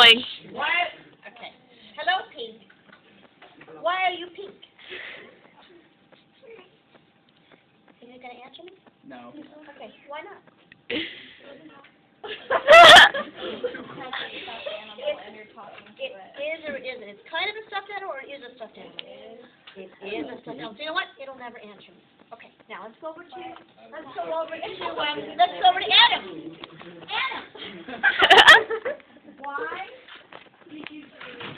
going. Why? Okay. Hello, Pink. Why are you pink? Are you going to answer me? No. Okay. Why not? It is or isn't. It's kind of a stuffed animal or it is a stuffed animal? It is a stuffed animal. So you know what? It'll never answer me. Okay. Now let's go over to Adam. Adam.